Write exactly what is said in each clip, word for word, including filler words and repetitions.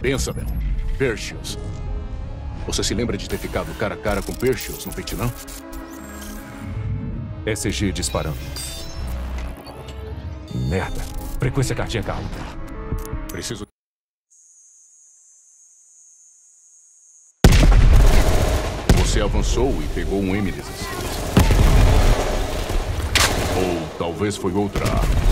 Pensa, Ben. Perseus. Você se lembra de ter ficado cara a cara com Perseus no Vietnã? S G disparando. Merda. Frequência cardíaca alta. Preciso... Você avançou e pegou um M dezesseis. Ou talvez foi outra arma.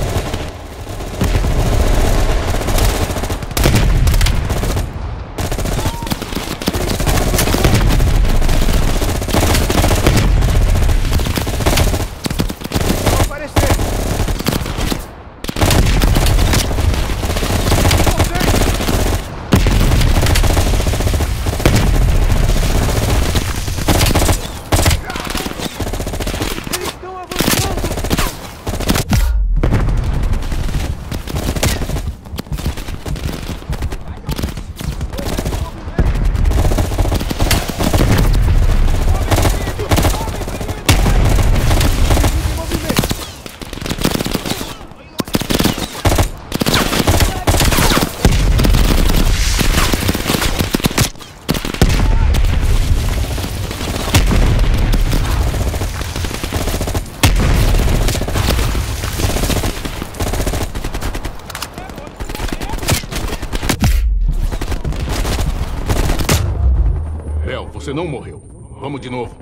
Você não morreu. Vamos de novo.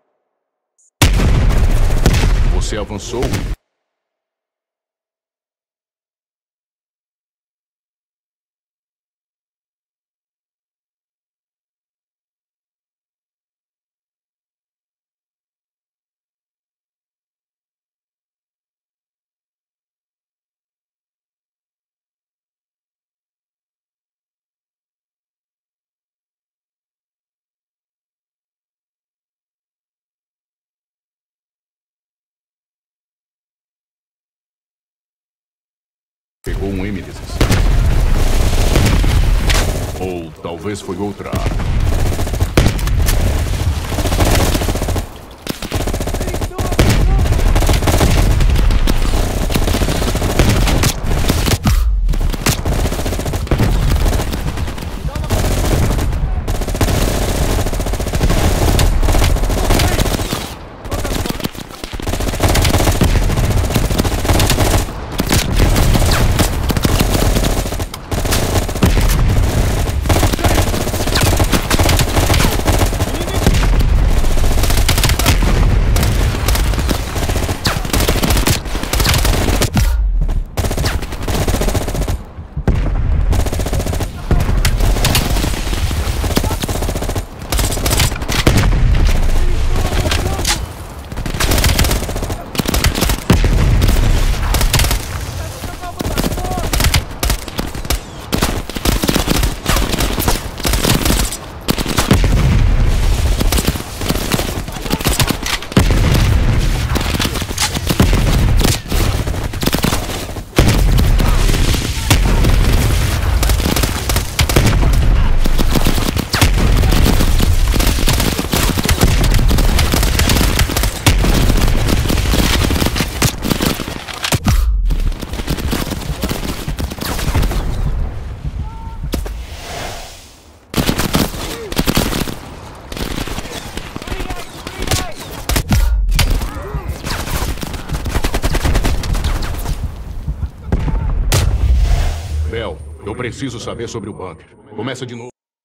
Você avançou. Pegou um M dezesseis. Ou talvez foi outra arma. Bell, eu preciso saber sobre o bunker. Começa de novo.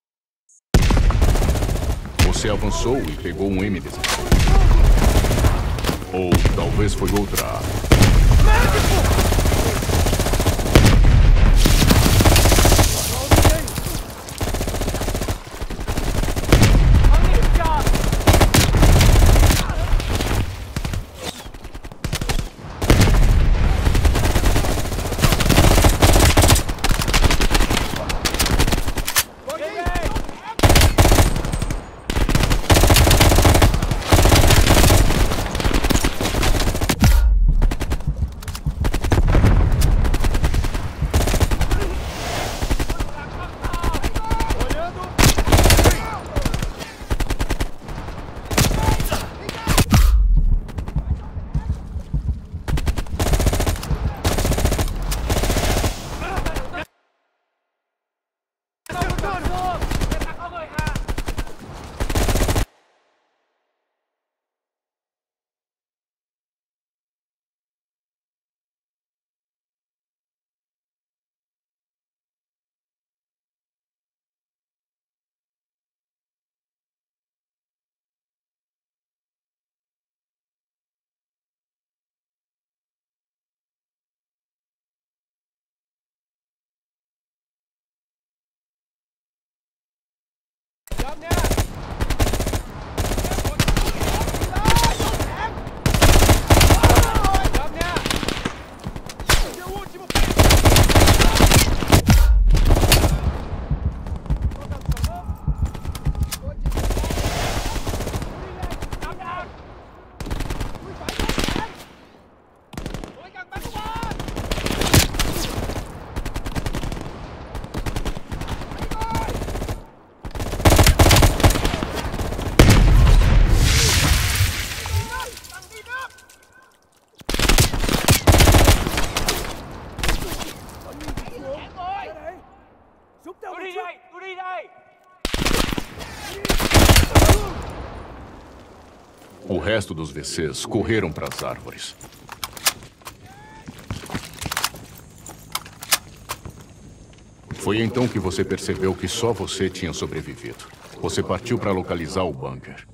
Você avançou e pegou um M dezesseis. Ou talvez foi outra arma. O resto dos V Cs correram para as árvores. Foi então que você percebeu que só você tinha sobrevivido. Você partiu para localizar o bunker.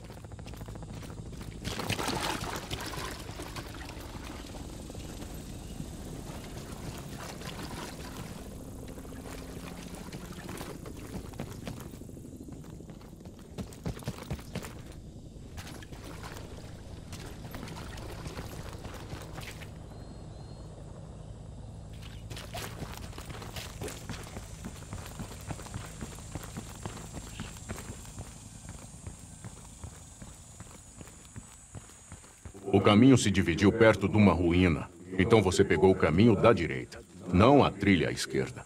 O caminho se dividiu perto de uma ruína. Então você pegou o caminho da direita, não a trilha à esquerda.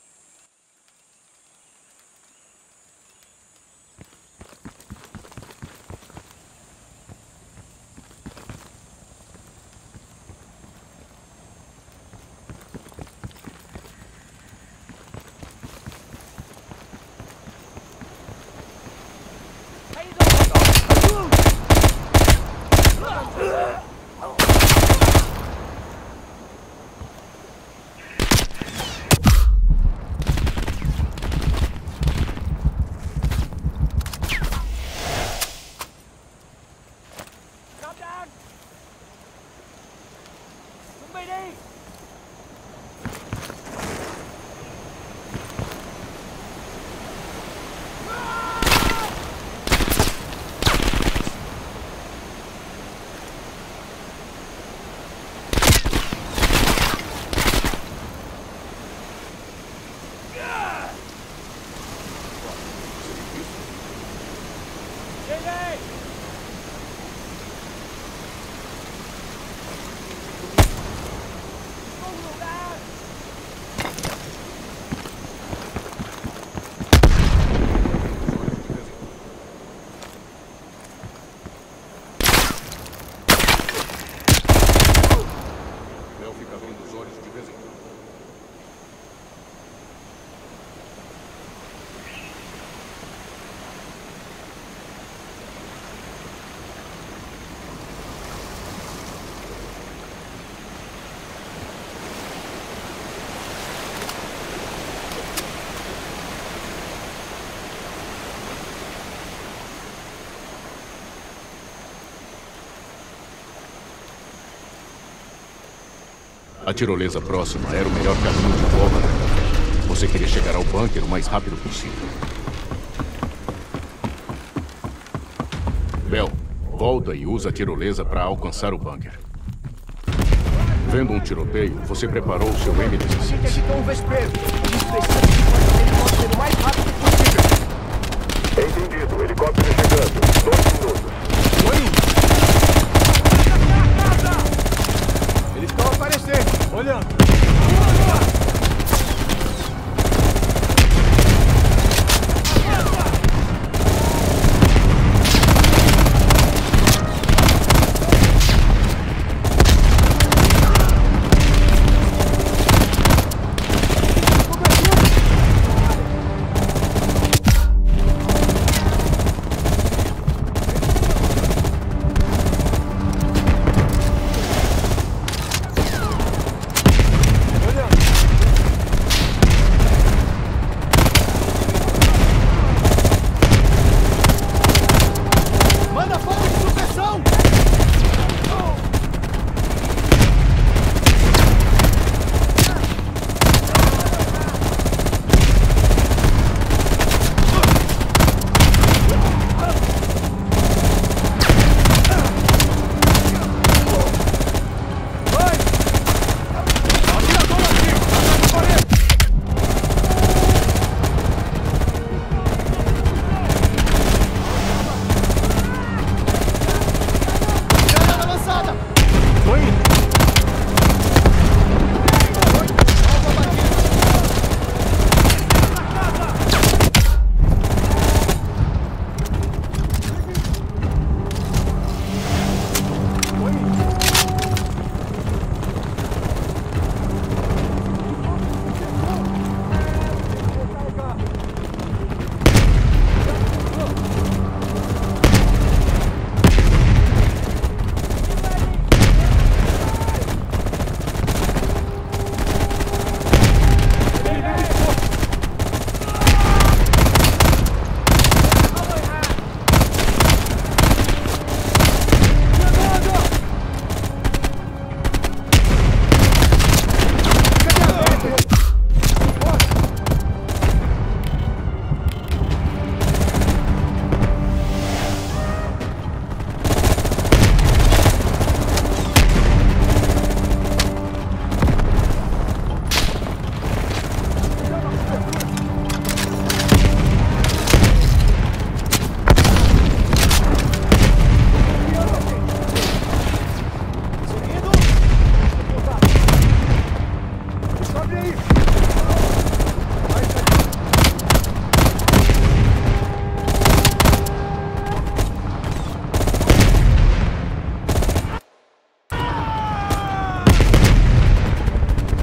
A tirolesa próxima era o melhor caminho de volta da caverna. Você queria chegar ao bunker o mais rápido possível. Bell, volta e usa a tirolesa para alcançar o bunker. Vendo um tiroteio, você preparou o seu M dezesseis. Detectou um vespeiro. Eles precisam de um helicóptero o mais rápido possível. Entendido. Helicóptero chegando. Dois minutos. Oi! Eles estão aparecendo. Olhando.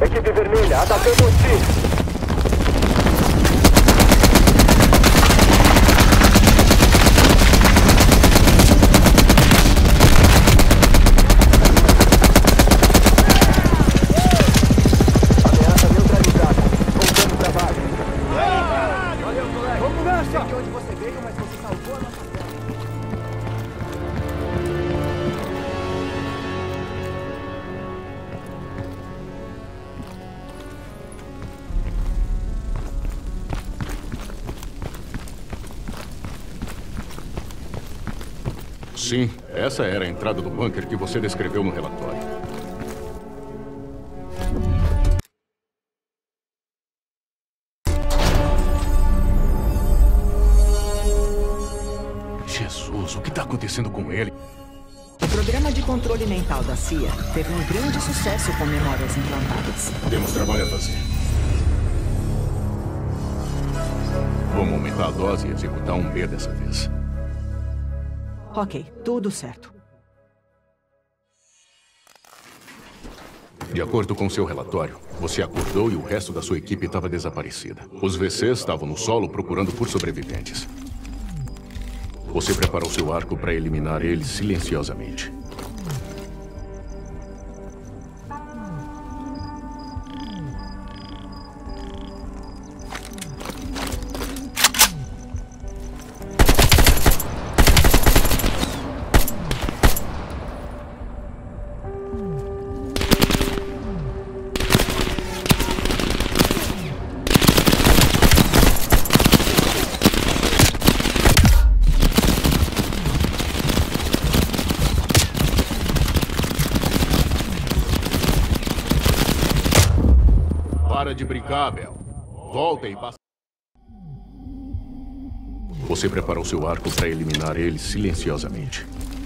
Equipe vermelha, atacando o T. Sim, essa era a entrada do bunker que você descreveu no relatório. Jesus, o que está acontecendo com ele? O programa de controle mental da C I A teve um grande sucesso com memórias implantadas. Temos trabalho a fazer. Vamos aumentar a dose e executar um B dessa vez. Ok, tudo certo. De acordo com seu relatório, você acordou e o resto da sua equipe estava desaparecida. Os V Cs estavam no solo procurando por sobreviventes. Você preparou seu arco para eliminar eles silenciosamente. Para de brincar, Bel. Volta e passa. Você preparou seu arco para eliminar eles silenciosamente.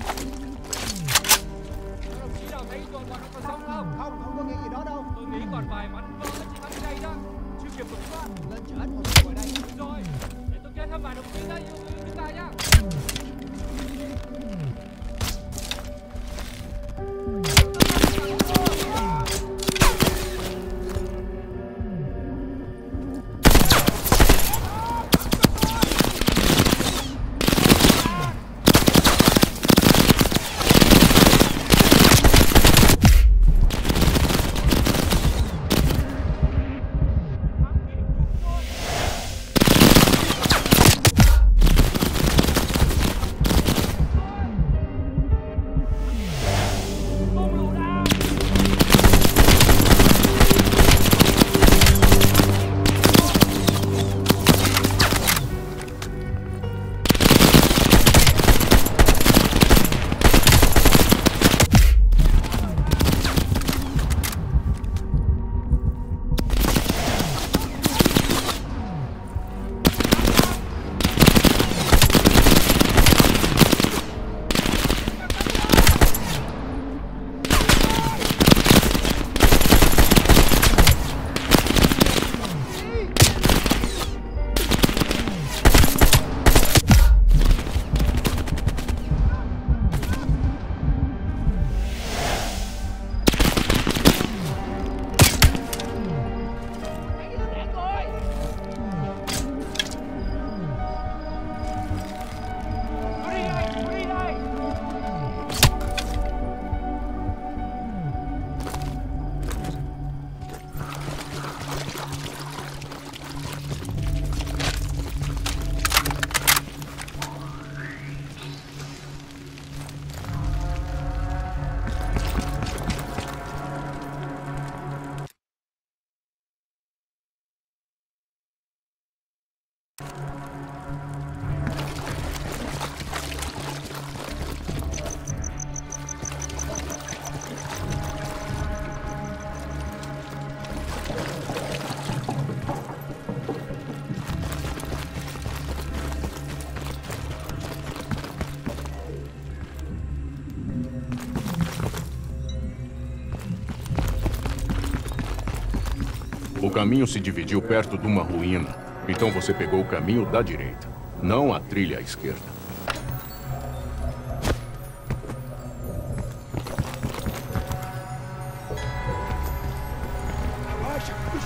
O caminho se dividiu perto de uma ruína. Então você pegou o caminho da direita, não a trilha à esquerda.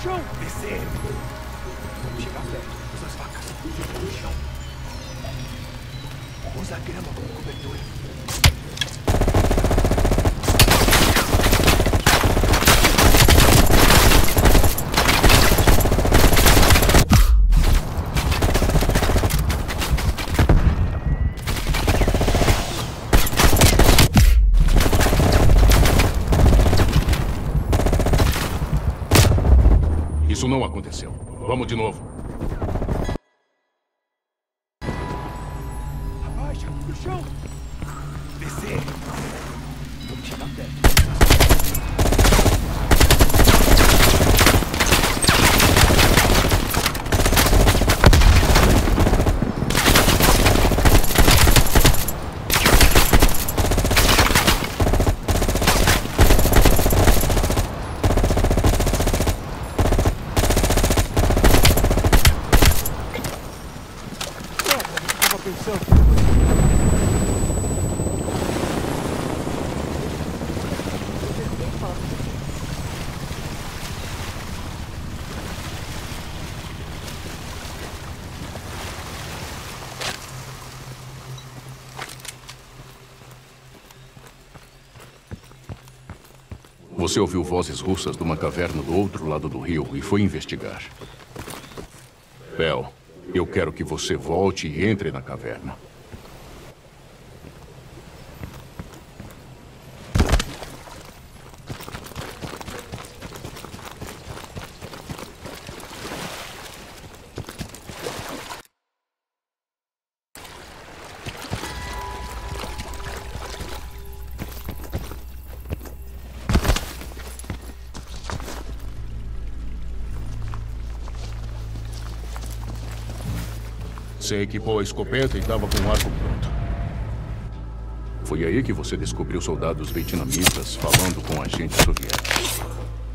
chão! Descer! Vamos chegar perto. Usa as facas. Fica no chão. Usa a grama como cobertura. Isso não aconteceu. Vamos de novo. Abaixa, no chão! Descer! Vamos chegar perto. Você ouviu vozes russas de uma caverna do outro lado do rio e foi investigar. Bel, eu quero que você volte e entre na caverna. Você equipou a escopeta e estava com o arco pronto. Foi aí que você descobriu soldados vietnamitas falando com agentes soviéticos.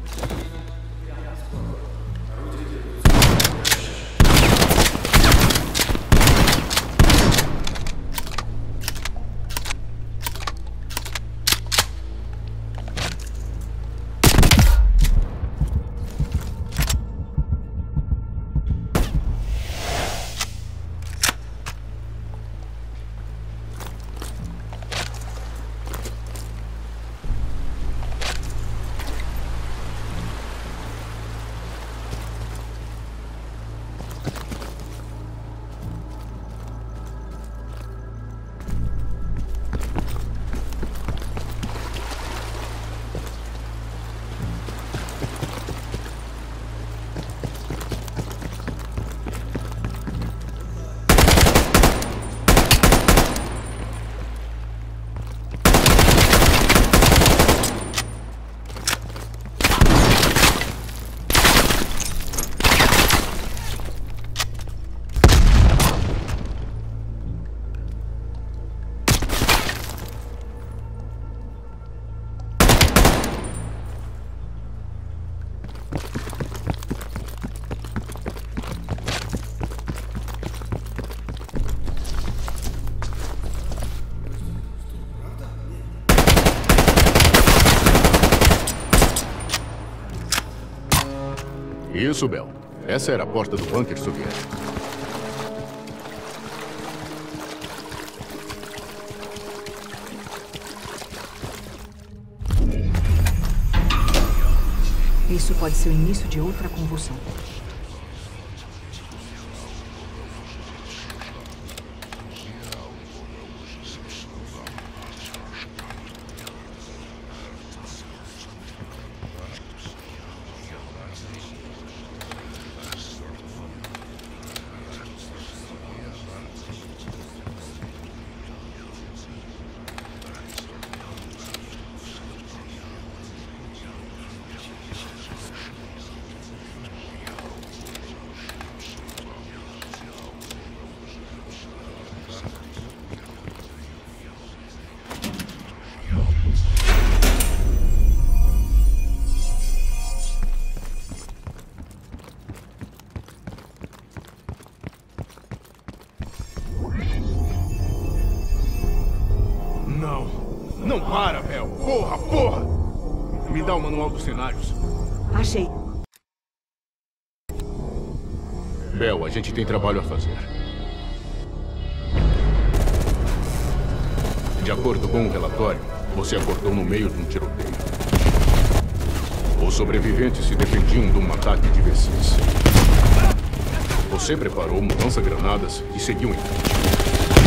Isso, Bel. Essa era a porta do bunker soviético. Isso pode ser o início de outra convulsão. Não. Não para, Bel. Porra, porra! Me dá o manual dos cenários. Achei. Bell, a gente tem trabalho a fazer. De acordo com o relatório, você acordou no meio de um tiroteio. Os sobreviventes se defendiam de um ataque de V Cs. Você preparou um lança-granadas e seguiu em frente.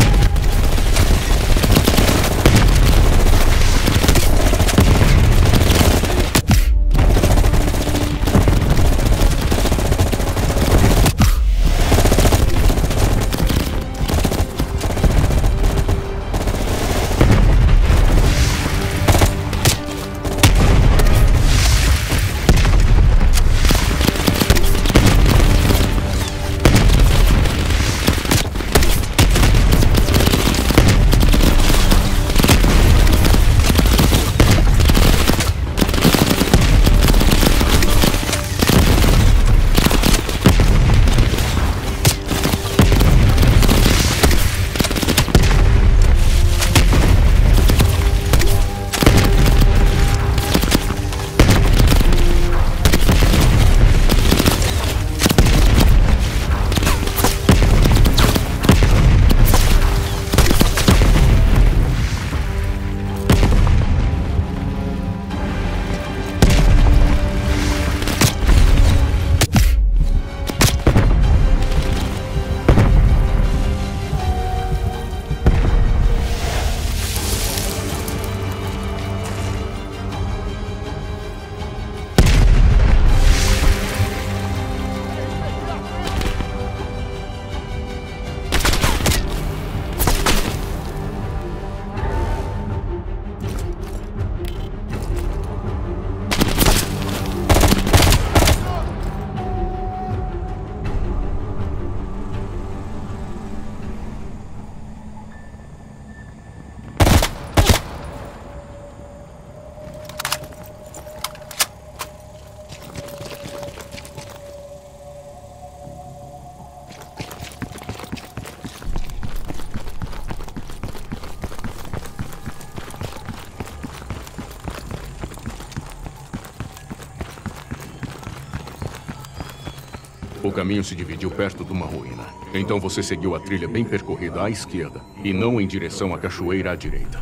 O caminho se dividiu perto de uma ruína. Então você seguiu a trilha bem percorrida à esquerda e não em direção à cachoeira à direita.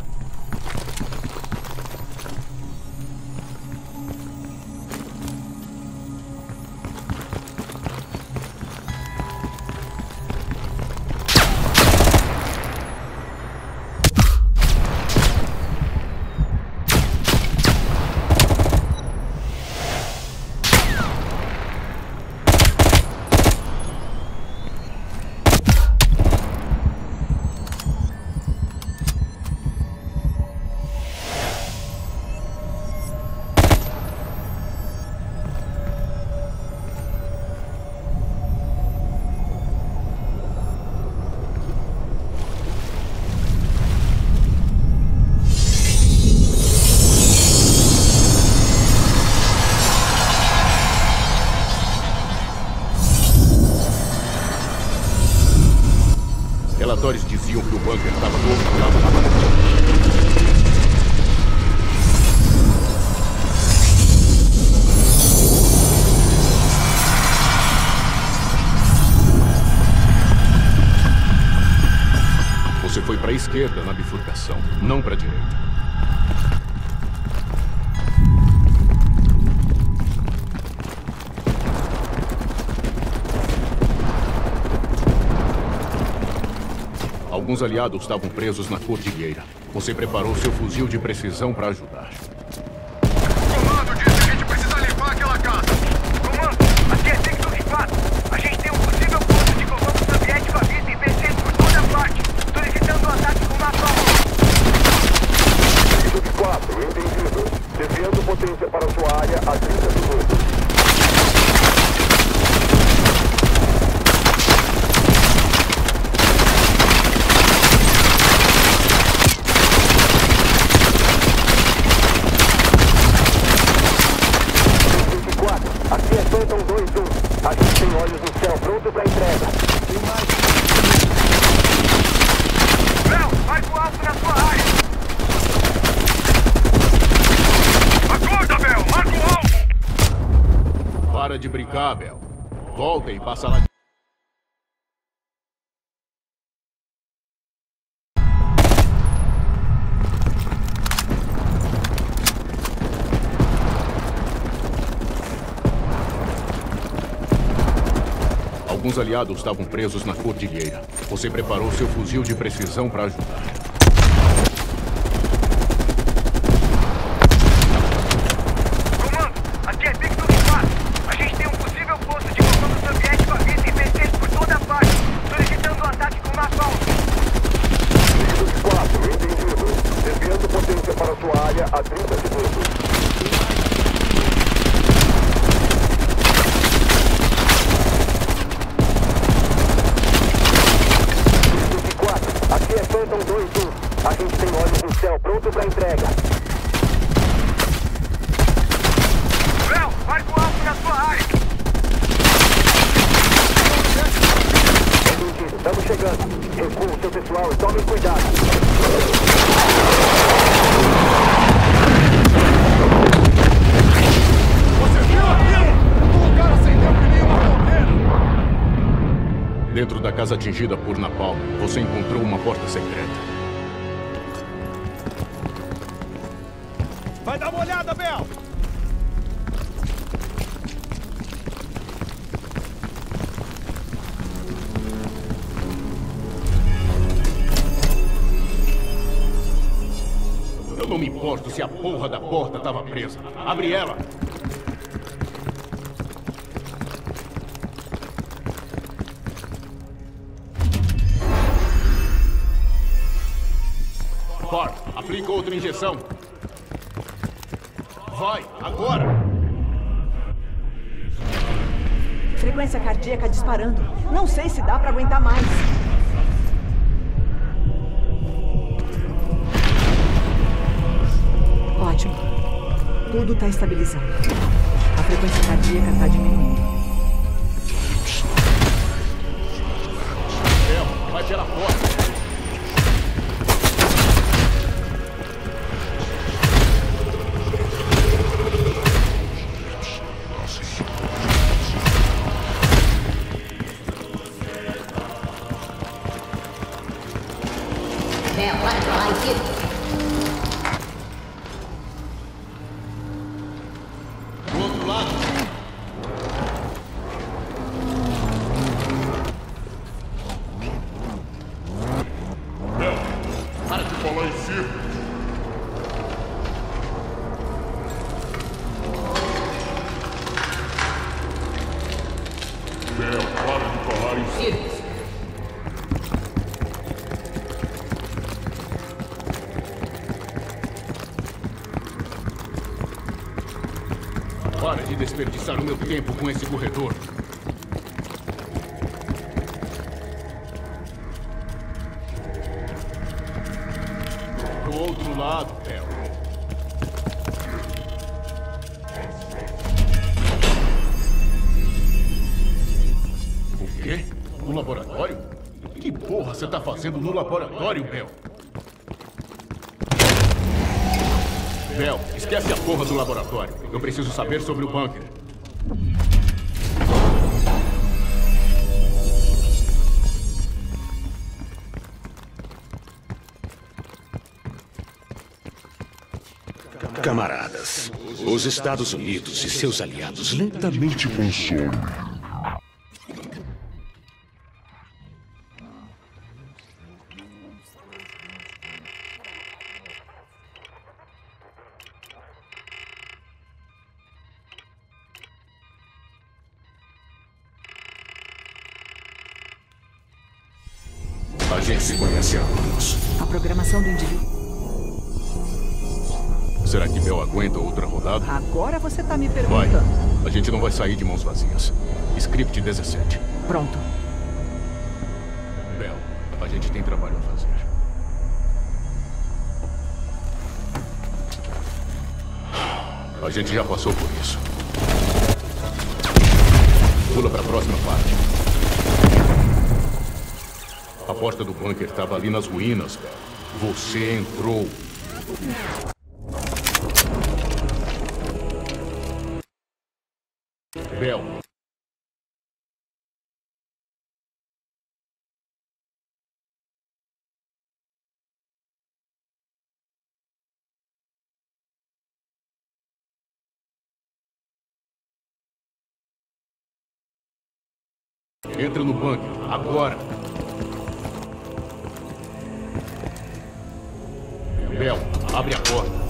Relatórios diziam que o bunker estava do outro lado da parede. Você foi para a esquerda na bifurcação, não para a direita. Alguns aliados estavam presos na cordilheira. Você preparou seu fuzil de precisão para ajudar. Comando disse que a gente precisa limpar aquela casa. Comando, aqui é Sector quatro. A gente tem um possível ponto de comando soviético à vista e presente por toda parte. Solicitando o ataque com napalm. Sector quatro, entendido. Desviando potência para sua área a trinta minutos. Aqui é Phantom dois um. A gente tem olhos no céu, pronto pra entrega. Tem mais. Bell, marca o alvo na sua área. Acorda, Bell, marca o alvo. Para de brincar, Bell. Volta e passa lá. Alguns aliados estavam presos na cordilheira. Você preparou seu fuzil de precisão para ajudar. Comando, aqui é Victor quatro. A gente tem um possível posto de comando soviético à vista e persegue por toda parte, solicitando um ataque com napalm. Victor quatro, entendido. Desviando potência para sua área a trinta segundos. Aqui é Phantom dois um. A gente tem olhos no céu, pronto para entrega. Léo, marca o alvo na sua área. Entendido, estamos chegando. Recua o seu pessoal e tomem cuidado. Você viu aquilo? O cara acendeu que nem uma fogueira. Dentro da casa atingida por napalm, você encontrou uma porta secreta. Vai dar uma olhada, Bel! Eu não me importo se a porra da porta estava presa. Abre ela! Bart, aplica outra injeção. Vai, agora! Frequência cardíaca disparando. Não sei se dá pra aguentar mais. Ótimo. Tudo tá estabilizado. A frequência cardíaca tá diminuindo. Bel, vai pela porta. Bel, olha pra lá em cima. Do outro lado. Bel, para de falar em círculos. Bel, para de falar em círculos. Para de desperdiçar o meu tempo com esse corredor. Do outro lado, Bel. O quê? No laboratório? Que porra você tá fazendo no laboratório, Bel? Bel, esquece a porra do laboratório. Eu preciso saber sobre o bunker. Camaradas, os Estados Unidos e seus aliados lentamente consomem. A gente se conhece há anos. A programação do indivíduo. Será que Bel aguenta outra rodada? Agora você tá me Vai. perguntando. A gente não vai sair de mãos vazias. Script dezessete. Pronto. Bel, a gente tem trabalho a fazer. A gente já passou por isso. Pula para a próxima parte. A porta do bunker estava ali nas ruínas, Bel. Você entrou. Bel, Entra no bunker, agora. Bell, abre a porta.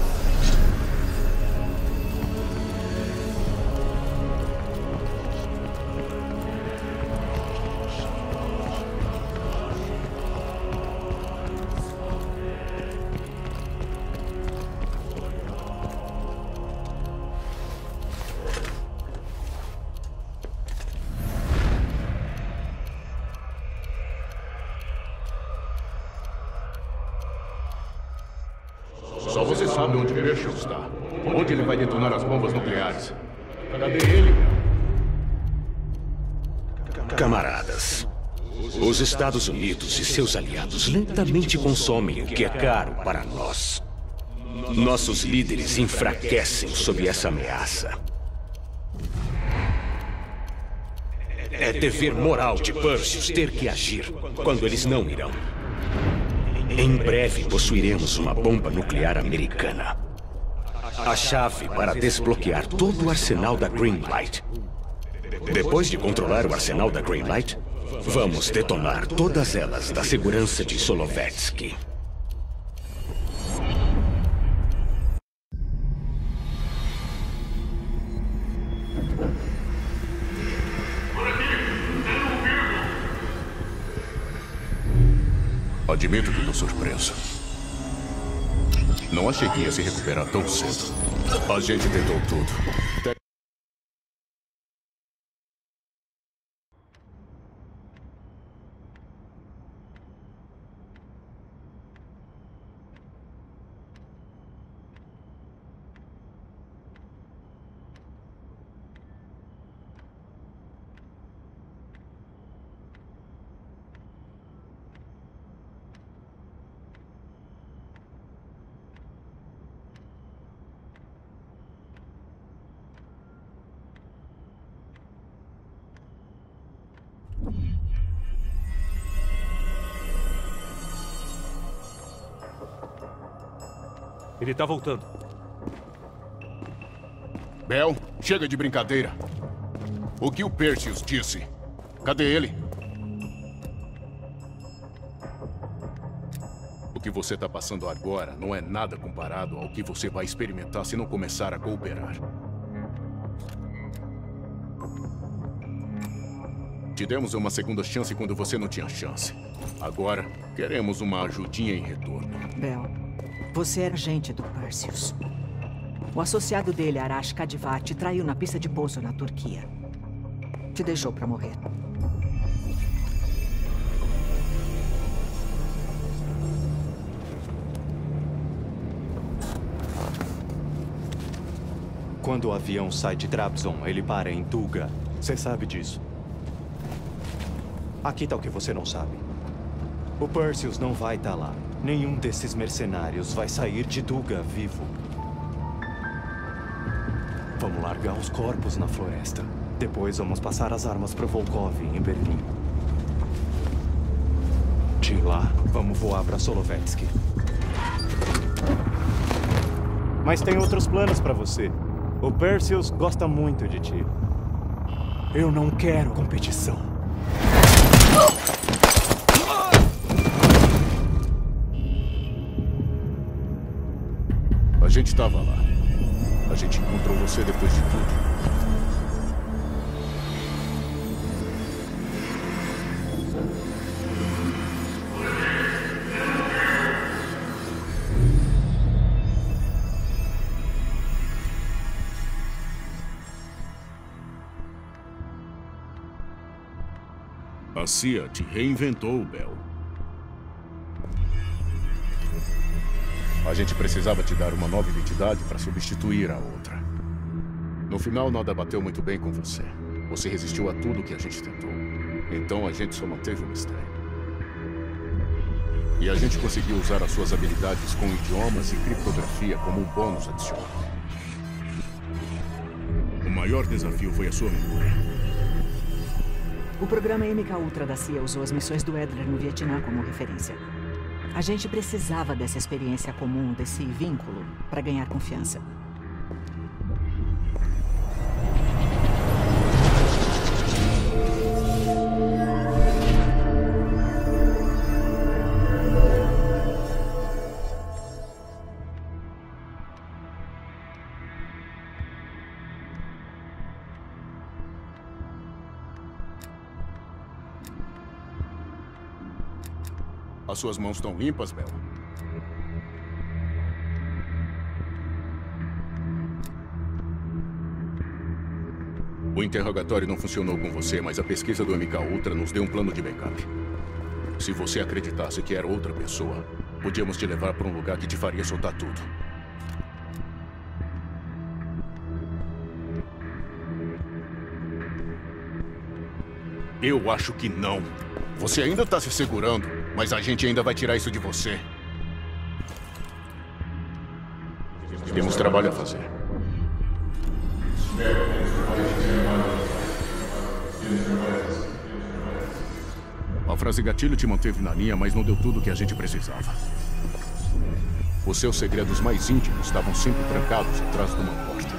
Só você sabe onde Pershing está. Onde ele vai detonar as bombas nucleares. Cadê ele? Camaradas, os Estados Unidos e seus aliados lentamente consomem o que é caro para nós. Nossos líderes enfraquecem sob essa ameaça. É dever moral de Perseus ter que agir quando eles não irão. Em breve possuiremos uma bomba nuclear americana. A chave para desbloquear todo o arsenal da Greenlight. Depois de controlar o arsenal da Greenlight, vamos detonar todas elas da segurança de Solovetsky. Admito que estou surpreso. Não achei que ia se recuperar tão cedo. A gente tentou tudo. Ele tá voltando. Bell, chega de brincadeira. O que o Perseus disse? Cadê ele? O que você tá passando agora não é nada comparado ao que você vai experimentar se não começar a cooperar. Te demos uma segunda chance quando você não tinha chance. Agora, queremos uma ajudinha em retorno. Bell, você era agente do Perseus. O associado dele, Arash Kadivar, te traiu na pista de pouso na Turquia. Te deixou pra morrer. Quando o avião sai de Trabzon, ele para em Tuga. Você sabe disso. Aqui tá o que você não sabe. O Perseus não vai estar lá. Nenhum desses mercenários vai sair de Tuga vivo. Vamos largar os corpos na floresta. Depois vamos passar as armas para Volkov, em Berlim. De lá, vamos voar para Solovetsky. Mas tem outros planos para você. O Perseus gosta muito de ti. Eu não quero competição. A gente estava lá. A gente encontrou você depois de tudo. A C I A te reinventou, Bell. A gente precisava te dar uma nova identidade para substituir a outra. No final, nada bateu muito bem com você. Você resistiu a tudo que a gente tentou. Então, a gente só manteve o mistério. E a gente conseguiu usar as suas habilidades com idiomas e criptografia como um bônus adicional. O maior desafio foi a sua memória. O programa M K Ultra da C I A usou as missões do Adler no Vietnã como referência. A gente precisava dessa experiência comum, desse vínculo, para ganhar confiança. As suas mãos estão limpas, Bell? O interrogatório não funcionou com você, mas a pesquisa do M K Ultra nos deu um plano de backup. Se você acreditasse que era outra pessoa, podíamos te levar para um lugar que te faria soltar tudo. Eu acho que não. Você ainda está se segurando, mas a gente ainda vai tirar isso de você. Temos trabalho a fazer. A frase gatilho te manteve na linha, mas não deu tudo o que a gente precisava. Os seus segredos mais íntimos estavam sempre trancados atrás de uma porta.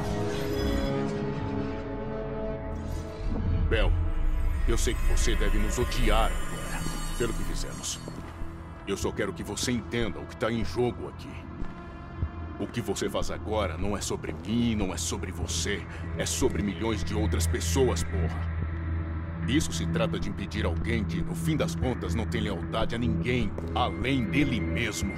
Bell, eu sei que você deve nos odiar agora, pelo que fizemos. Eu só quero que você entenda o que está em jogo aqui. O que você faz agora não é sobre mim, não é sobre você. É sobre milhões de outras pessoas, porra. Isso se trata de impedir alguém que, no fim das contas, não tem lealdade a ninguém, além dele mesmo.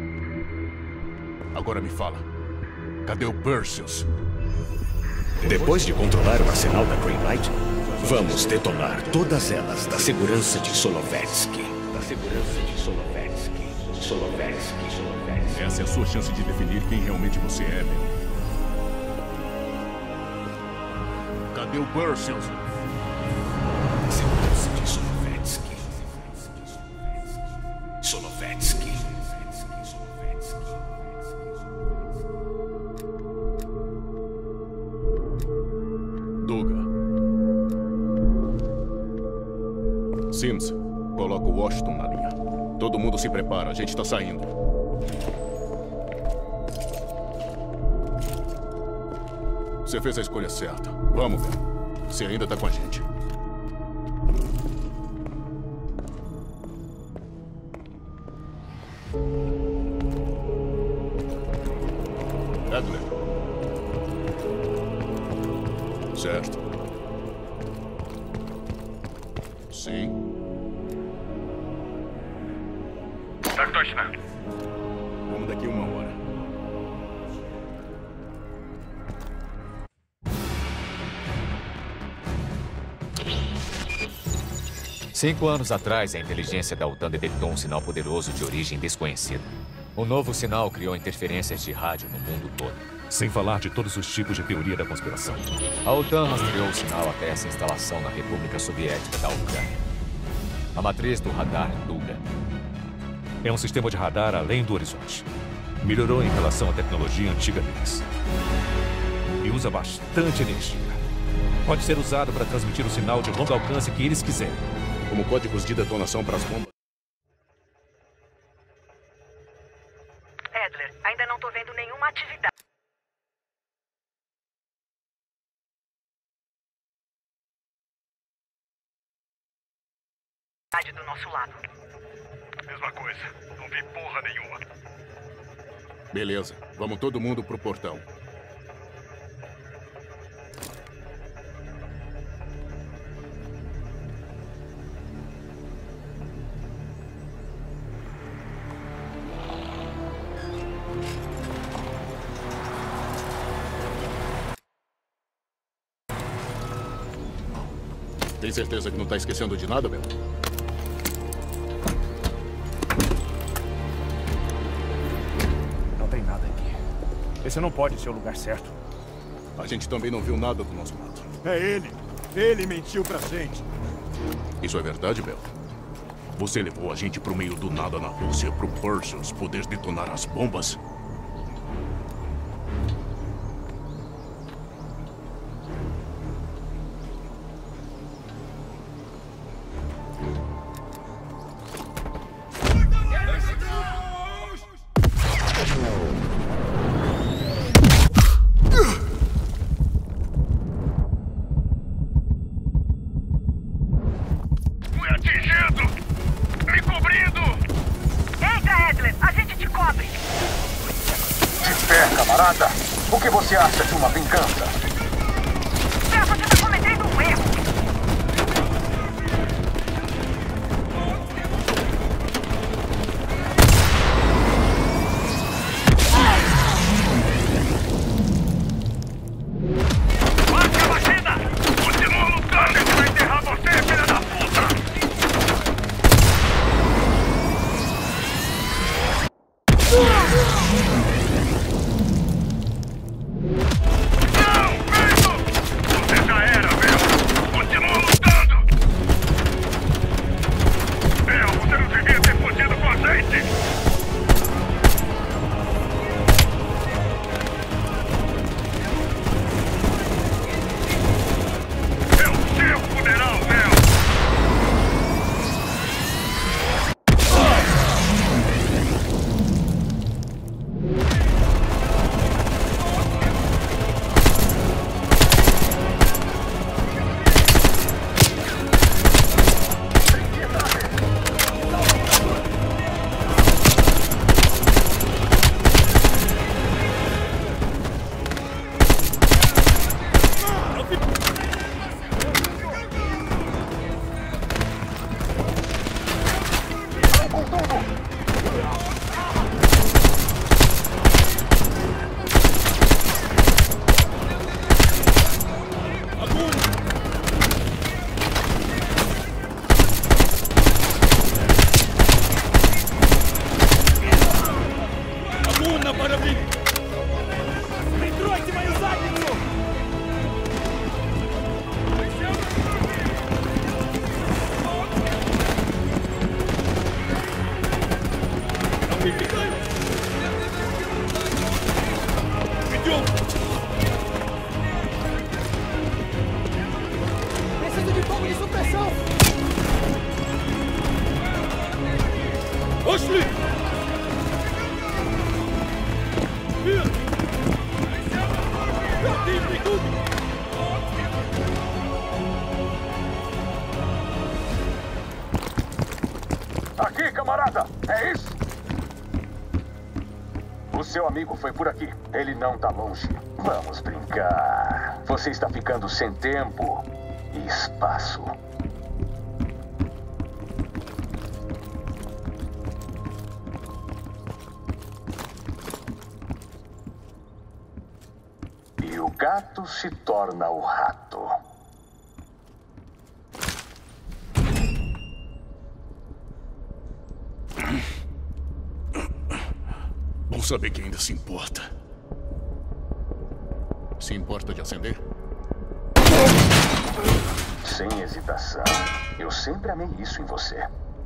Agora me fala, cadê o Perseus? Depois de controlar o arsenal da Greenlight, vamos detonar todas elas da segurança de Solovetsky. Da segurança de Solovetsky. Solovetsky, Solovetsky. Essa é a sua chance de definir quem realmente você é, meu. Cadê o Perseus? Da segurança de Solovetsky. Solovetsky. Duga. Sims, coloca o Washington na linha. Todo mundo se prepara, a gente tá saindo. Você fez a escolha certa. Vamos, Ben. Você ainda tá com a gente. Adler. Certo. Sim. Так точно. Vamos daqui uma hora. Cinco anos atrás, a inteligência da OTAN detectou um sinal poderoso de origem desconhecida. O novo sinal criou interferências de rádio no mundo todo. Sem falar de todos os tipos de teoria da conspiração. A OTAN rastreou o sinal até essa instalação na República Soviética da Ucrânia. A matriz do radar Duga. É um sistema de radar além do horizonte. Melhorou em relação à tecnologia antiga deles. E usa bastante energia. Pode ser usado para transmitir o sinal de longo alcance que eles quiserem. Como códigos de detonação para as bombas. Adler, ainda não tô vendo nenhuma atividade do nosso lado. Mesma coisa. Não vi porra nenhuma. Beleza. Vamos todo mundo pro portão. Tem certeza que não tá esquecendo de nada, Bel? Não tem nada aqui. Esse não pode ser o lugar certo. A gente também não viu nada do nosso lado. É ele. Ele mentiu pra gente. Isso é verdade, Bel? Você levou a gente pro meio do nada na Rússia pro Perseus poder detonar as bombas? O que você acha de uma vingança? É, você está cometendo um erro. Aviso de fogo de supressão! Ashley! Aqui, camarada! É isso? O seu amigo foi por aqui. Ele não tá longe. Vamos brincar. Você está ficando sem tempo e espaço. E o gato se torna o rato. Bom saber que ainda se importa. Se importa de acender? Sem hesitação. Eu sempre amei isso em você.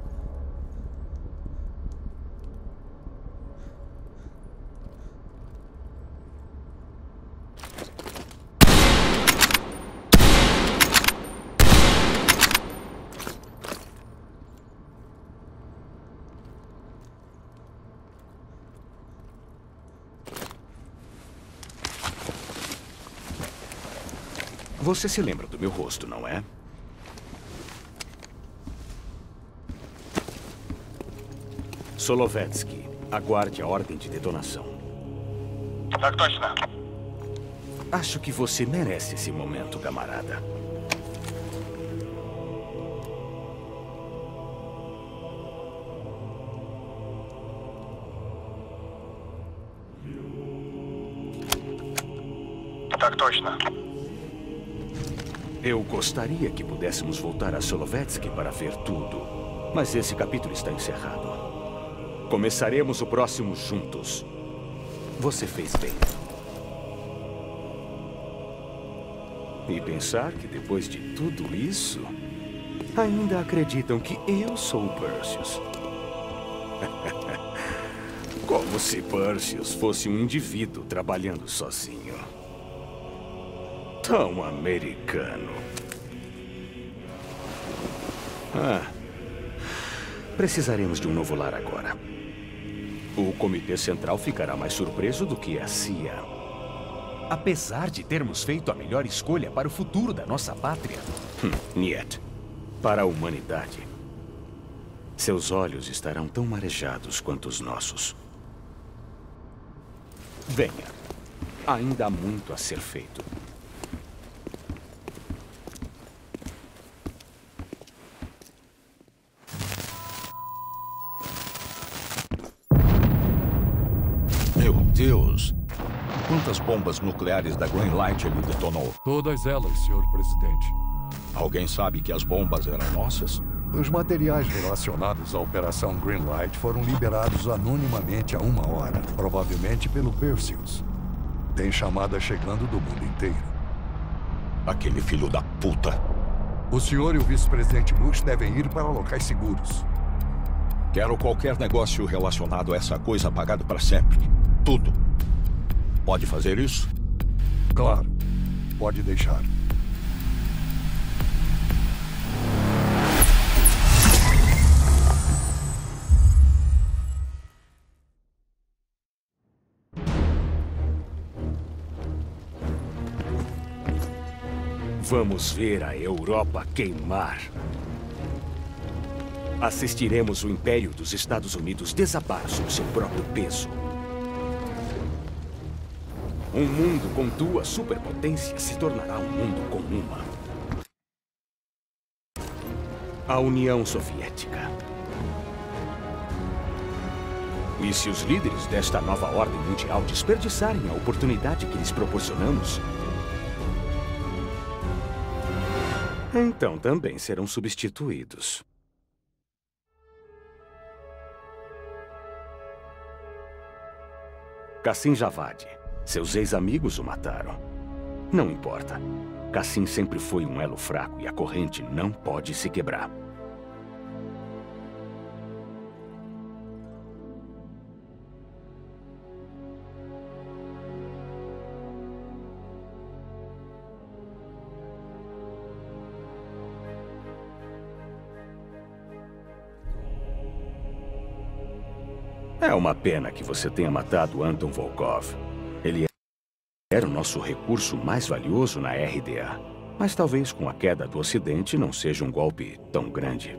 Você se lembra do meu rosto, não é? Solovetsky, aguarde a ordem de detonação. Tak точно. Acho que você merece esse momento, camarada. Так точно. Eu gostaria que pudéssemos voltar a Solovetsky para ver tudo, mas esse capítulo está encerrado. Começaremos o próximo juntos. Você fez bem. E pensar que depois de tudo isso, ainda acreditam que eu sou o Perseus. Como se Perseus fosse um indivíduo trabalhando sozinho. Tão americano. Ah. Precisaremos de um novo lar agora. O Comitê Central ficará mais surpreso do que a C I A. Apesar de termos feito a melhor escolha para o futuro da nossa pátria. Hum, Niet. Para a humanidade. Seus olhos estarão tão marejados quanto os nossos. Venha. Ainda há muito a ser feito. Meu Deus! Quantas bombas nucleares da Greenlight ele detonou? Todas elas, senhor presidente. Alguém sabe que as bombas eram nossas? Os materiais relacionados à Operação Greenlight foram liberados anonimamente há uma hora, provavelmente pelo Perseus. Tem chamada chegando do mundo inteiro. Aquele filho da puta. O senhor e o vice-presidente Bush devem ir para locais seguros. Quero qualquer negócio relacionado a essa coisa apagado para sempre. Tudo. Pode fazer isso? Claro. Pode deixar. Vamos ver a Europa queimar. Assistiremos o Império dos Estados Unidos desabar sob seu próprio peso. Um mundo com duas superpotências se tornará um mundo com uma. A União Soviética. E se os líderes desta nova ordem mundial desperdiçarem a oportunidade que lhes proporcionamos, então também serão substituídos. Kassim Javad. Seus ex-amigos o mataram. Não importa. Kassim sempre foi um elo fraco e a corrente não pode se quebrar. É uma pena que você tenha matado Anton Volkov. Ele era o nosso recurso mais valioso na R D A. Mas talvez com a queda do Ocidente não seja um golpe tão grande.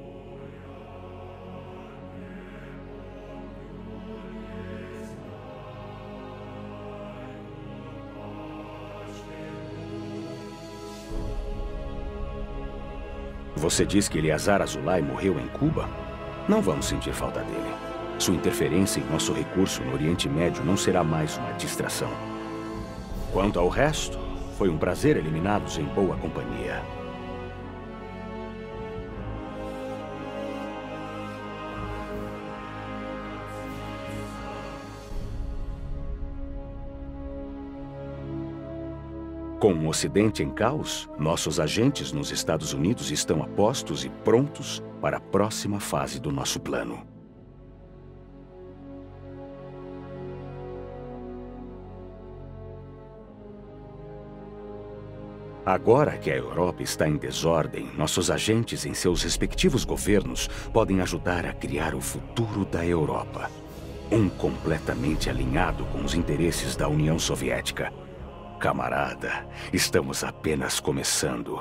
Você diz que Eleazar Azulay morreu em Cuba? Não vamos sentir falta dele. Sua interferência em nosso recurso no Oriente Médio não será mais uma distração. Quanto ao resto, foi um prazer eliminá-los em boa companhia. Com o Ocidente em caos, nossos agentes nos Estados Unidos estão a postos e prontos para a próxima fase do nosso plano. Agora que a Europa está em desordem, nossos agentes em seus respectivos governos podem ajudar a criar o futuro da Europa. Um completamente alinhado com os interesses da União Soviética. Camarada, estamos apenas começando.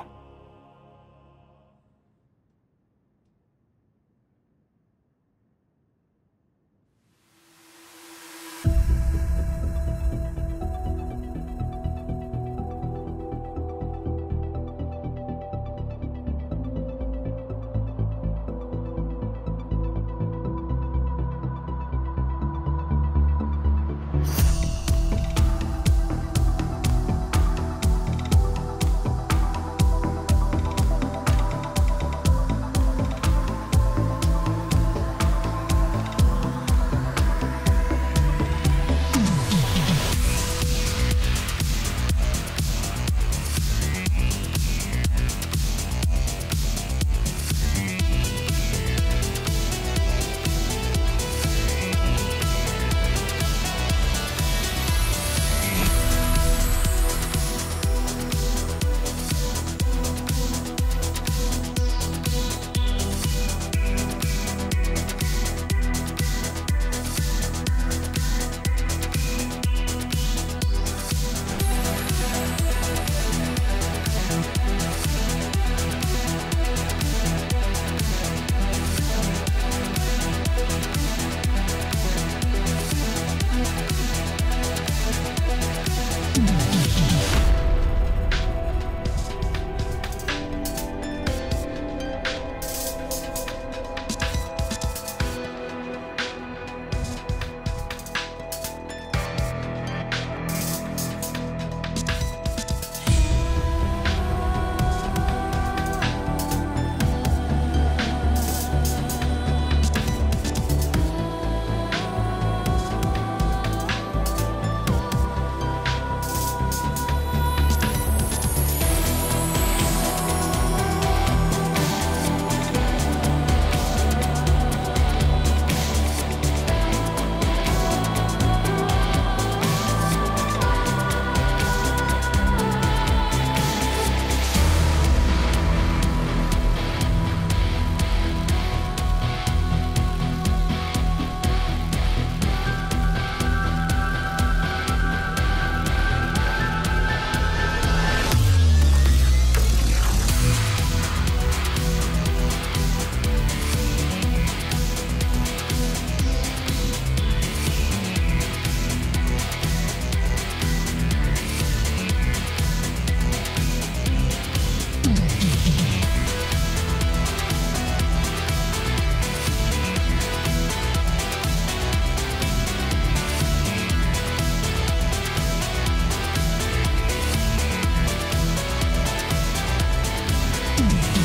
Mm-hmm.